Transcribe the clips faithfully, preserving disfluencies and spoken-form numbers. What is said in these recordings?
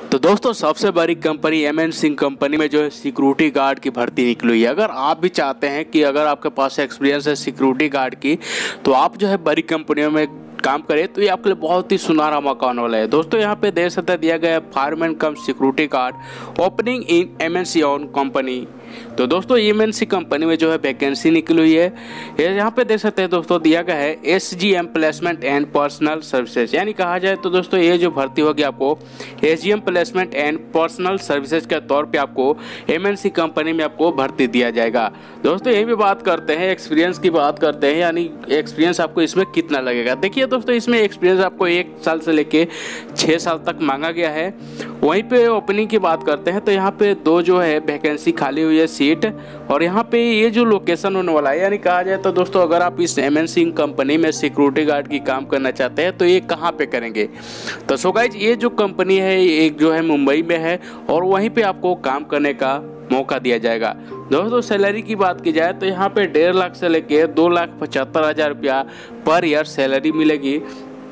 तो दोस्तों सबसे बड़ी company M N C company में जो है सिक्योरिटी गार्ड की भर्ती निकली हुई है। अगर आप भी चाहते हैं कि अगर आपके पास एक्सपीरियंस है सिक्योरिटी गार्ड की, तो आप जो है बड़ी कंपनियों में काम करें तो ये आपके लिए बहुत ही सुनहरा मौका होने वाला है। दोस्तों यहाँ पे देख सकते दिया गया है fireman cum security guard opening in M N C on company. तो दोस्तों एम एन सी कंपनी में जो है वैकेंसी निकली हुई है। यहाँ पे देख सकते हैं दोस्तों दिया गया है S G M placement and personal services, यानी कहा जाए तो दोस्तों ये जो भर्ती होगी आपको S G M placement and personal services के तौर पे आपको एम एन सी कंपनी में आपको भर्ती दिया जाएगा। दोस्तों यही भी बात करते हैं एक्सपीरियंस की बात करते हैं, यानी एक्सपीरियंस आपको इसमें कितना लगेगा। देखिए दोस्तों इसमें एक्सपीरियंस आपको एक साल से लेके छः साल तक मांगा गया है। वहीं पे ओपनिंग की बात करते हैं तो यहाँ पे दो जो है वैकेंसी खाली हुई है सीट, और यहाँ पे ये जो लोकेशन होने वाला है, यानी कहा जाए तो दोस्तों अगर आप इस एम एन सी कंपनी में सिक्योरिटी गार्ड की काम करना चाहते हैं तो ये कहाँ पे करेंगे। तो सो गाइज ये जो कंपनी है एक जो है मुंबई में है और वहीं पे आपको काम करने का मौका दिया जाएगा। दोस्तों सैलरी की बात की जाए तो यहाँ पे डेढ़ लाख से लेके दो लाख पचहत्तर हज़ार रुपया पर ईयर सैलरी मिलेगी।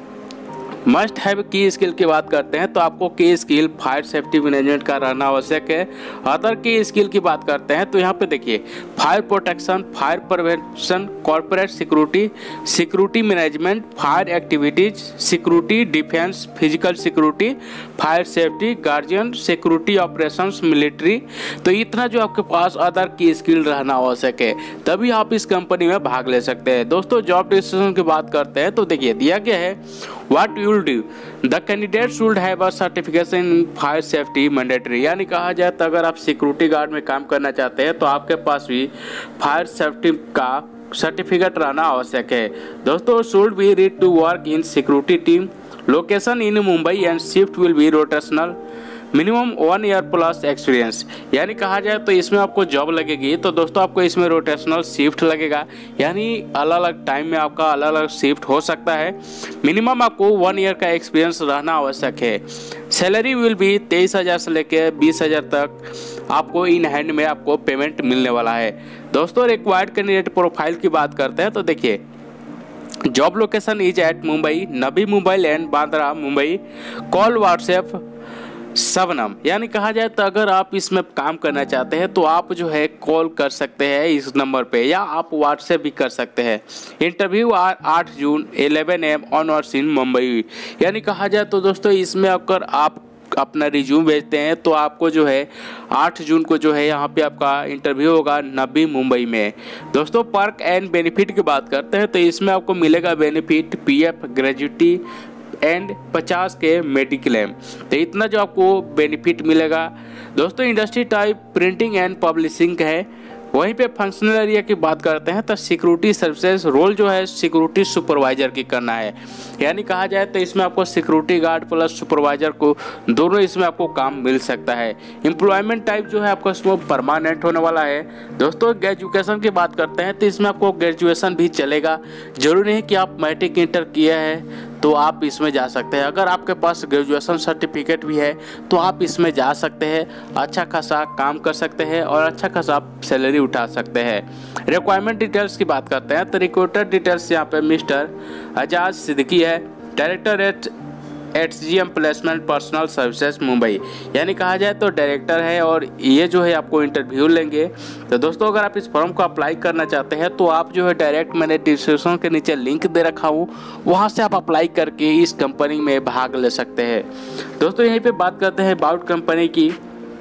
मस्ट हैव की स्किल की बात करते हैं तो आपको की स्किल फायर सेफ्टी मैनेजमेंट का रहना आवश्यक है। अदर की स्किल की बात करते हैं तो यहाँ पे देखिए fire protection, fire prevention, corporate security, security management, fire activities, security defence, physical security, fire safety, guardian, security operations, military. तो इतना जो आपके पास अदर की स्किल रहना आवश्यक है, तभी आप इस कंपनी में भाग ले सकते हैं। दोस्तों जॉब डिस्क्रिप्शन की बात करते हैं तो देखिए दिया गया है what you do the candidate should have a certification in fire safety mandatory, यानी कहा जाए तो अगर आप सिक्योरिटी गार्ड में काम करना चाहते हैं तो आपके पास भी फायर सेफ्टी का सर्टिफिकेट रहना आवश्यक है। दोस्तों should be ready to work in security team, location in Mumbai and shift will be rotational, minimum one year plus experience, यानी कहा जाए तो इसमें आपको जॉब लगेगी तो दोस्तों आपको इसमें रोटेशनल शिफ्ट लगेगा, यानी अलग अलग टाइम में आपका अलग अलग शिफ्ट हो सकता है। मिनिमम आपको वन ईयर का एक्सपीरियंस रहना आवश्यक है। सैलरी विल भी तेईस हज़ार से लेकर बीस हज़ार तक आपको इन हैंड में आपको पेमेंट मिलने वाला है। दोस्तों रिक्वायर्ड कैंडिडेट प्रोफाइल की बात करते हैं तो देखिए job location is at Mumbai, Navi Mumbai land, Bandra Mumbai, call WhatsApp Shabnam, यानी कहा जाए तो अगर आप इसमें काम करना चाहते हैं तो आप जो है कॉल कर सकते हैं इस नंबर पे या आप व्हाट्सएप भी कर सकते हैं। इंटरव्यू आठ June eleven AM onwards in Mumbai, यानी कहा जाए तो दोस्तों इसमें अगर आप अपना रिज्यूम भेजते हैं तो आपको जो है आठ जून को जो है यहाँ पे आपका इंटरव्यू होगा नवी मुंबई में। दोस्तों पर्क एंड बेनिफिट की बात करते हैं तो इसमें आपको मिलेगा benefit P F, gratuity and पचास के मेडिक्लेम, तो इतना जो आपको बेनिफिट मिलेगा। दोस्तों industry type printing and publishing है। वहीं पे फंक्शनल एरिया की बात करते हैं तो सिक्योरिटी सर्विसेज रोल जो है सिक्योरिटी सुपरवाइजर की करना है, यानी कहा जाए तो इसमें आपको सिक्योरिटी गार्ड प्लस सुपरवाइजर को दोनों इसमें आपको काम मिल सकता है। एम्प्लॉयमेंट टाइप जो है आपका इसमें परमानेंट होने वाला है। दोस्तों एजुकेशन की बात करते हैं तो इसमें आपको ग्रेजुएशन भी चलेगा, जरूरी नहीं कि आप मैट्रिक इंटर किए हैं तो आप इसमें जा सकते हैं। अगर आपके पास ग्रेजुएशन सर्टिफिकेट भी है तो आप इसमें जा सकते हैं, अच्छा खासा काम कर सकते हैं और अच्छा खासा सैलरी उठा सकते हैं। रिक्वायरमेंट डिटेल्स की बात करते हैं तो रिक्रूटर डिटेल्स यहाँ पे मिस्टर एजाज सिद्दीकी है, director at at G M placement personal services Mumbai, यानी कहा जाए तो डायरेक्टर है और ये जो है आपको इंटरव्यू लेंगे। तो दोस्तों अगर आप इस फॉर्म को अप्लाई करना चाहते हैं तो आप जो है डायरेक्ट मैंने डिस्क्रिप्शन के नीचे लिंक दे रखा हूँ, वहाँ से आप अप्लाई करके इस कंपनी में भाग ले सकते हैं। दोस्तों यहीं पे बात करते हैं अबाउट कंपनी की,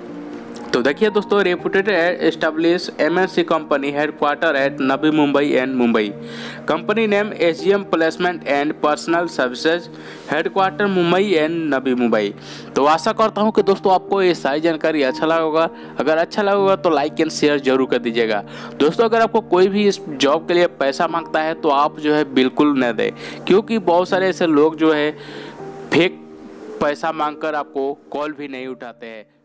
तो देखिए दोस्तों reputed establish M N C company headquarter at Navi Mumbai and Mumbai, company name S G M placement and personal services, headquarter Mumbai and Navi Mumbai. तो आशा करता हूं कि दोस्तों आपको ये सारी जानकारी अच्छा लगा होगा। अगर अच्छा लगा होगा तो लाइक एंड शेयर जरूर कर दीजिएगा। दोस्तों अगर आपको कोई भी इस जॉब के लिए पैसा मांगता है तो आप जो है बिल्कुल न दें, क्योंकि बहुत सारे ऐसे लोग जो है फेक पैसा मांगकर आपको कॉल भी नहीं उठाते हैं।